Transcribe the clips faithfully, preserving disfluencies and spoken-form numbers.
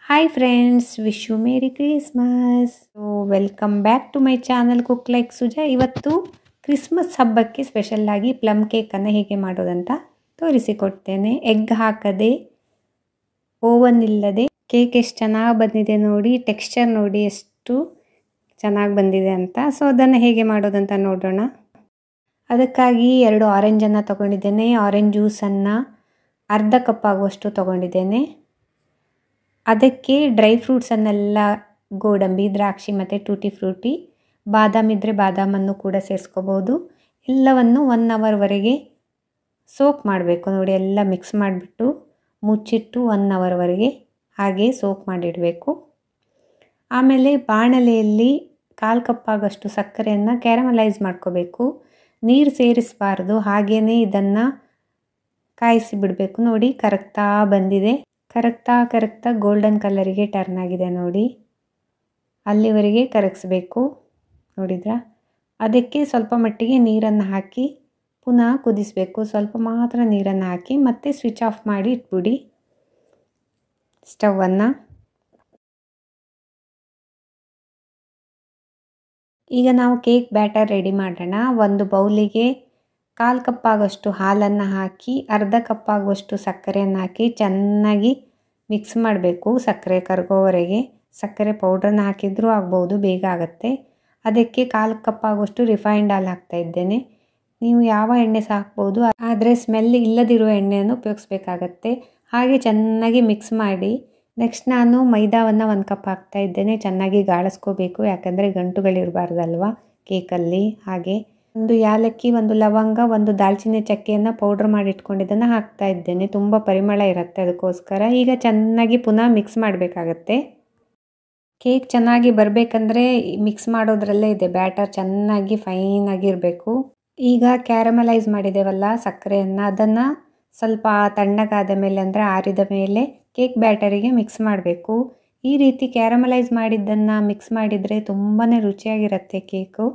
Hi friends, wish you Merry Christmas. So welcome back to my channel Cook Like Suja. ಇವತ್ತು Christmas ಹಬ್ಬಕ್ಕೆ special ಆಗಿ plum cake ಅನ್ನು ಹೇಗೆ ಮಾಡೋದಂತ ತೋರಿಸಿಕೊಡ್ತೇನೆ. ಎಗ್ ಹಾಕದೆ ಓವನ್ ಇಲ್ಲದೆ ಕೇಕ್ ಎಷ್ಟು ಚೆನ್ನಾಗಿ ಬಂದಿದೆ ನೋಡಿ, ಟೆಕ್ಸ್ಚರ್ ನೋಡಿ ಎಷ್ಟು ಚೆನ್ನಾಗಿ ಬಂದಿದೆ ಅಂತ. ಸೊ ಅದನ್ನು ಹೇಗೆ ಮಾಡೋದಂತ ನೋಡೋಣ. ಅದಕ್ಕಾಗಿ ಎರಡು ಆರೆಂಜ್ ಅನ್ನು ತಗೊಂಡಿದ್ದೇನೆ. ಆರೆಂಜ್ ಜ್ಯೂಸ್ ಅನ್ನು ಅರ್ಧ ಕಪ್ ಆಗುವಷ್ಟು ತಗೊಂಡಿದ್ದೇನೆ. ಅದಕ್ಕೆ ಡ್ರೈ ಫ್ರೂಟ್ಸನ್ನೆಲ್ಲ ಗೋಡಂಬಿ, ದ್ರಾಕ್ಷಿ ಮತ್ತು ಟೂಟಿ ಫ್ರೂಟಿ, ಬಾದಾಮ್ ಇದ್ದರೆ ಬಾದಾಮನ್ನು ಕೂಡ ಸೇರಿಸ್ಕೋಬೋದು. ಎಲ್ಲವನ್ನು ಒನ್ ಅವರ್ವರೆಗೆ ಸೋಕ್ ಮಾಡಬೇಕು ನೋಡಿ. ಎಲ್ಲ ಮಿಕ್ಸ್ ಮಾಡಿಬಿಟ್ಟು ಮುಚ್ಚಿಟ್ಟು ಒನ್ ಅವರ್ವರೆಗೆ ಹಾಗೆ ಸೋಕ್ ಮಾಡಿಡಬೇಕು. ಆಮೇಲೆ ಬಾಣಲೆಯಲ್ಲಿ ಕಾಲು ಕಪ್ಪಾಗಷ್ಟು ಸಕ್ಕರೆಯನ್ನು ಕ್ಯಾರಮಲೈಸ್ ಮಾಡ್ಕೋಬೇಕು. ನೀರು ಸೇರಿಸಬಾರ್ದು, ಹಾಗೇ ಇದನ್ನು ಕಾಯಿಸಿ ಬಿಡಬೇಕು. ನೋಡಿ ಕರಗ್ತಾ ಬಂದಿದೆ. ಕರಗ್ತಾ ಕರಗ್ತಾ ಗೋಲ್ಡನ್ ಕಲರಿಗೆ ಟರ್ನ್ ಆಗಿದೆ ನೋಡಿ. ಅಲ್ಲಿವರೆಗೆ ಕರಗಿಸ್ಬೇಕು. ನೋಡಿದ್ರಾ? ಅದಕ್ಕೆ ಸ್ವಲ್ಪ ಮಟ್ಟಿಗೆ ನೀರನ್ನು ಹಾಕಿ ಪುನಃ ಕುದಿಸಬೇಕು. ಸ್ವಲ್ಪ ಮಾತ್ರ ನೀರನ್ನು ಹಾಕಿ ಮತ್ತೆ ಸ್ವಿಚ್ ಆಫ್ ಮಾಡಿ ಇಟ್ಬಿಡಿ ಸ್ಟವನ್ನು. ಈಗ ನಾವು ಕೇಕ್ ಬ್ಯಾಟರ್ ರೆಡಿ ಮಾಡೋಣ. ಒಂದು ಬೌಲಿಗೆ ಕಾಲು ಕಪ್ಪಾಗಷ್ಟು ಹಾಲನ್ನು ಹಾಕಿ ಅರ್ಧ ಕಪ್ಪಾಗುವಷ್ಟು ಸಕ್ಕರೆಯನ್ನು ಹಾಕಿ ಚೆನ್ನಾಗಿ ಮಿಕ್ಸ್ ಮಾಡಬೇಕು. ಸಕ್ಕರೆ ಕರಗೋವರೆಗೆ. ಸಕ್ಕರೆ ಪೌಡ್ರನ್ನ ಹಾಕಿದರೂ ಆಗ್ಬೋದು, ಬೇಗ ಆಗುತ್ತೆ. ಅದಕ್ಕೆ ಕಾಲು ಕಪ್ಪಾಗುವಷ್ಟು ರಿಫೈನ್ಡ್ ಆಯಿಲ್ ಹಾಕ್ತಾ ಇದ್ದೇನೆ. ನೀವು ಯಾವ ಎಣ್ಣೆ ಸಹ ಹಾಕ್ಬೋದು, ಆದರೆ ಸ್ಮೆಲ್ ಇಲ್ಲದಿರೋ ಎಣ್ಣೆಯನ್ನು ಉಪಯೋಗಿಸ್ಬೇಕಾಗತ್ತೆ. ಹಾಗೆ ಚೆನ್ನಾಗಿ ಮಿಕ್ಸ್ ಮಾಡಿ ನೆಕ್ಸ್ಟ್ ನಾನು ಮೈದಾವನ್ನು ಒಂದು ಕಪ್ ಹಾಕ್ತಾ ಇದ್ದೇನೆ. ಚೆನ್ನಾಗಿ ಗಾಳಿಸ್ಕೋಬೇಕು, ಯಾಕಂದರೆ ಗಂಟುಗಳಿರಬಾರ್ದಲ್ವ ಕೇಕಲ್ಲಿ. ಹಾಗೆ ಒಂದು ಯಾಲಕ್ಕಿ, ಒಂದು ಲವಂಗ, ಒಂದು ದಾಲ್ಚಿನ್ನಿ ಚಕ್ಕೆಯನ್ನು ಪೌಡ್ರ್ ಮಾಡಿ ಇಟ್ಕೊಂಡಿದ್ದನ್ನು ಹಾಕ್ತಾ ಇದ್ದೇನೆ. ತುಂಬ ಪರಿಮಳ ಇರುತ್ತೆ, ಅದಕ್ಕೋಸ್ಕರ. ಈಗ ಚೆನ್ನಾಗಿ ಪುನಃ ಮಿಕ್ಸ್ ಮಾಡಬೇಕಾಗತ್ತೆ. ಕೇಕ್ ಚೆನ್ನಾಗಿ ಬರಬೇಕಂದ್ರೆ ಮಿಕ್ಸ್ ಮಾಡೋದ್ರಲ್ಲೇ ಇದೆ. ಬ್ಯಾಟರ್ ಚೆನ್ನಾಗಿ ಫೈನಾಗಿ ಇರಬೇಕು. ಈಗ ಕ್ಯಾರಮಲೈಸ್ ಮಾಡಿದ್ದೇವಲ್ಲ ಸಕ್ಕರೆಯನ್ನು, ಅದನ್ನು ಸ್ವಲ್ಪ ತಣ್ಣಗಾದ ಮೇಲೆ ಅಂದರೆ ಆರಿದ ಮೇಲೆ ಕೇಕ್ ಬ್ಯಾಟರಿಗೆ ಮಿಕ್ಸ್ ಮಾಡಬೇಕು. ಈ ರೀತಿ ಕ್ಯಾರಮಲೈಸ್ ಮಾಡಿದ್ದನ್ನು ಮಿಕ್ಸ್ ಮಾಡಿದರೆ ತುಂಬಾ ರುಚಿಯಾಗಿರುತ್ತೆ ಕೇಕು.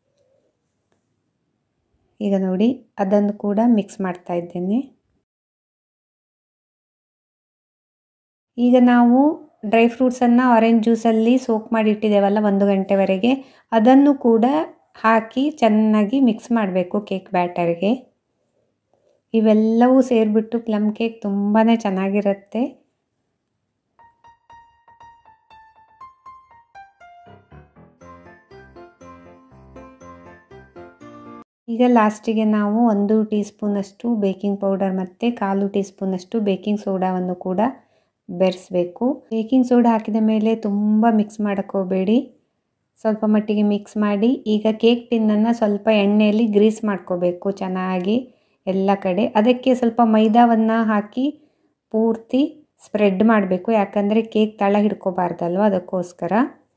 ಈಗ ನೋಡಿ ಅದನ್ನು ಕೂಡ ಮಿಕ್ಸ್ ಮಾಡ್ತಾ ಇದ್ದೇನೆ. ಈಗ ನಾವು ಡ್ರೈ ಫ್ರೂಟ್ಸನ್ನು ಆರೆಂಜ್ ಜ್ಯೂಸಲ್ಲಿ ಸೋಕ್ ಮಾಡಿ ಇಟ್ಟಿದ್ದೇವಲ್ಲ ಒಂದು ಗಂಟೆವರೆಗೆ, ಅದನ್ನು ಕೂಡ ಹಾಕಿ ಚೆನ್ನಾಗಿ ಮಿಕ್ಸ್ ಮಾಡಬೇಕು ಕೇಕ್ ಬ್ಯಾಟರ್ಗೆ. ಇವೆಲ್ಲವೂ ಸೇರಿಬಿಟ್ಟು ಪ್ಲಮ್ ಕೇಕ್ ತುಂಬಾ ಚೆನ್ನಾಗಿರುತ್ತೆ. ಈಗ ಲಾಸ್ಟಿಗೆ ನಾವು ಒಂದು ಟೀ ಸ್ಪೂನಷ್ಟು ಬೇಕಿಂಗ್ ಪೌಡರ್ ಮತ್ತು ಕಾಲು ಟೀ ಸ್ಪೂನಷ್ಟು ಬೇಕಿಂಗ್ ಸೋಡಾವನ್ನು ಕೂಡ ಬೆರೆಸಬೇಕು. ಬೇಕಿಂಗ್ ಸೋಡಾ ಹಾಕಿದ ಮೇಲೆ ತುಂಬ ಮಿಕ್ಸ್ ಮಾಡೋಕ್ಕೆ ಹೋಗಬೇಡಿ, ಸ್ವಲ್ಪ ಮಟ್ಟಿಗೆ ಮಿಕ್ಸ್ ಮಾಡಿ. ಈಗ ಕೇಕ್ ಟಿನ್ನನ್ನು ಸ್ವಲ್ಪ ಎಣ್ಣೆಯಲ್ಲಿ ಗ್ರೀಸ್ ಮಾಡ್ಕೋಬೇಕು ಚೆನ್ನಾಗಿ ಎಲ್ಲ ಕಡೆ. ಅದಕ್ಕೆ ಸ್ವಲ್ಪ ಮೈದಾವನ್ನು ಹಾಕಿ ಪೂರ್ತಿ ಸ್ಪ್ರೆಡ್ ಮಾಡಬೇಕು, ಯಾಕಂದರೆ ಕೇಕ್ ತಳ ಹಿಡ್ಕೋಬಾರ್ದಲ್ವ, ಅದಕ್ಕೋಸ್ಕರ.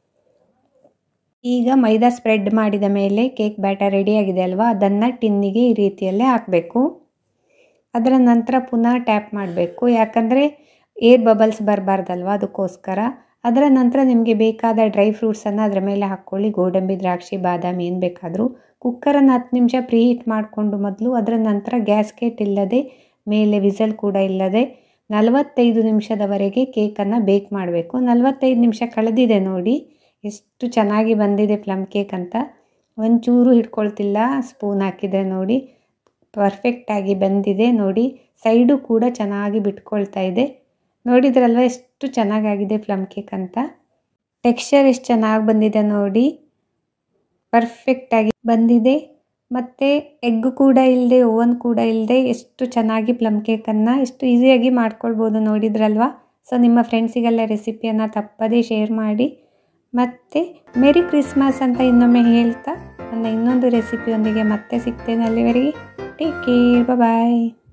ಈಗ ಮೈದಾ ಸ್ಪ್ರೆಡ್ ಮಾಡಿದ ಮೇಲೆ ಕೇಕ್ ಬ್ಯಾಟರ್ ರೆಡಿಯಾಗಿದೆ ಅಲ್ವಾ, ಅದನ್ನು ಟಿನ್ನಿಗೆ ಈ ರೀತಿಯಲ್ಲೇ ಹಾಕಬೇಕು. ಅದರ ನಂತರ ಪುನಃ ಟ್ಯಾಪ್ ಮಾಡಬೇಕು, ಯಾಕಂದರೆ ಏರ್ ಬಬಲ್ಸ್ ಬರಬಾರ್ದಲ್ವ, ಅದಕ್ಕೋಸ್ಕರ. ಅದರ ನಂತರ ನಿಮಗೆ ಬೇಕಾದ ಡ್ರೈ ಫ್ರೂಟ್ಸನ್ನು ಅದರ ಮೇಲೆ ಹಾಕ್ಕೊಳ್ಳಿ. ಗೋಡಂಬಿ, ದ್ರಾಕ್ಷಿ, ಬಾದಾಮಿ ಏನು ಬೇಕಾದರೂ. ಕುಕ್ಕರನ್ನು ಹತ್ತು ನಿಮಿಷ ಪ್ರೀ ಹೀಟ್ ಮಾಡಿಕೊಂಡು ಮೊದಲು, ಅದರ ನಂತರ ಗ್ಯಾಸ್ಕೆಟ್ ಇಲ್ಲದೆ ಮೇಲೆ ವಿಸಲ್ ಕೂಡ ಇಲ್ಲದೆ ನಲವತ್ತೈದು ನಿಮಿಷದವರೆಗೆ ಕೇಕನ್ನು ಬೇಕ್ ಮಾಡಬೇಕು. ನಲವತ್ತೈದು ನಿಮಿಷ ಕಳೆದಿದೆ ನೋಡಿ, ಎಷ್ಟು ಚೆನ್ನಾಗಿ ಬಂದಿದೆ ಪ್ಲಮ್ ಕೇಕ್ ಅಂತ. ಒಂಚೂರು ಹಿಡ್ಕೊಳ್ತಿಲ್ಲ ಸ್ಪೂನ್ ಹಾಕಿದರೆ ನೋಡಿ, ಪರ್ಫೆಕ್ಟಾಗಿ ಬಂದಿದೆ ನೋಡಿ. ಸೈಡು ಕೂಡ ಚೆನ್ನಾಗಿ ಬಿಟ್ಕೊಳ್ತಾ ಇದೆ. ನೋಡಿದ್ರಲ್ವ ಎಷ್ಟು ಚೆನ್ನಾಗಾಗಿದೆ ಪ್ಲಮ್ ಕೇಕ್ ಅಂತ. ಟೆಕ್ಸ್ಚರ್ ಎಷ್ಟು ಚೆನ್ನಾಗಿ ಬಂದಿದೆ ನೋಡಿ, ಪರ್ಫೆಕ್ಟಾಗಿ ಬಂದಿದೆ. ಮತ್ತು ಎಗ್ ಕೂಡ ಇಲ್ಲದೆ, ಓವನ್ ಕೂಡ ಇಲ್ಲದೆ ಎಷ್ಟು ಚೆನ್ನಾಗಿ ಪ್ಲಮ್ ಕೇಕನ್ನು ಎಷ್ಟು ಈಸಿಯಾಗಿ ಮಾಡ್ಕೊಳ್ಬೋದು ನೋಡಿದ್ರಲ್ವ. ಸೊ ನಿಮ್ಮ ಫ್ರೆಂಡ್ಸಿಗೆಲ್ಲ ರೆಸಿಪಿಯನ್ನು ತಪ್ಪದೇ ಶೇರ್ ಮಾಡಿ. ಮತ್ತು ಮೆರಿ ಕ್ರಿಸ್ಮಸ್ ಅಂತ ಇನ್ನೊಮ್ಮೆ ಹೇಳ್ತಾ ನನ್ನ ಇನ್ನೊಂದು ರೆಸಿಪಿಯೊಂದಿಗೆ ಮತ್ತೆ ಸಿಗ್ತೇನೆ. ಅಲ್ಲಿವರೆಗೆ ಟೇಕ್ ಕೇರ್, ಬಾಯ್.